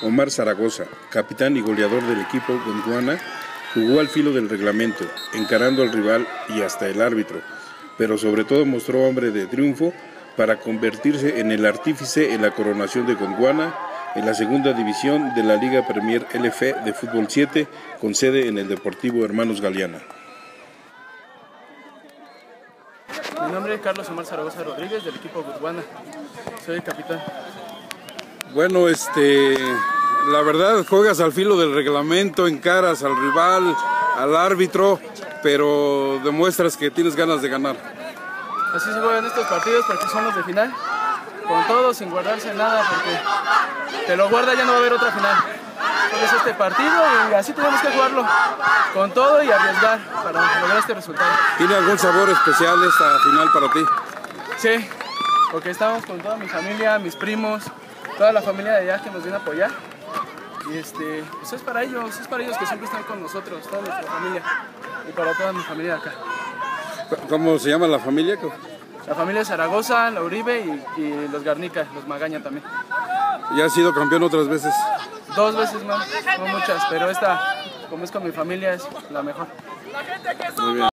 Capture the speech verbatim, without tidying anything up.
Omar Zaragoza, capitán y goleador del equipo Gondwana, jugó al filo del reglamento, encarando al rival y hasta el árbitro, pero sobre todo mostró hambre de triunfo para convertirse en el artífice en la coronación de Gondwana en la segunda división de la Liga Premier L F de Fútbol siete, con sede en el Deportivo Hermanos Galeana. Mi nombre es Carlos Omar Zaragoza Rodríguez, del equipo Gondwana. Soy el capitán. Bueno, este, la verdad juegas al filo del reglamento, encaras al rival, al árbitro, pero demuestras que tienes ganas de ganar. Así se juegan estos partidos porque son los de final, con todo, sin guardarse nada, porque te lo guarda ya no va a haber otra final. Es este partido y así tenemos que jugarlo, con todo y arriesgar para lograr este resultado. ¿Tiene algún sabor especial esta final para ti? Sí, porque estamos con toda mi familia, mis primos, toda la familia de allá que nos viene a apoyar. Y este, pues es para ellos, es para ellos que siempre están con nosotros, toda nuestra familia, y para toda mi familia de acá. ¿Cómo se llama la familia? La familia Zaragoza, la Uribe y, y los Garnica, los Magaña también. ¿Ya has sido campeón otras veces? Dos veces más, no muchas, pero esta, como es con mi familia, es la mejor. Muy bien.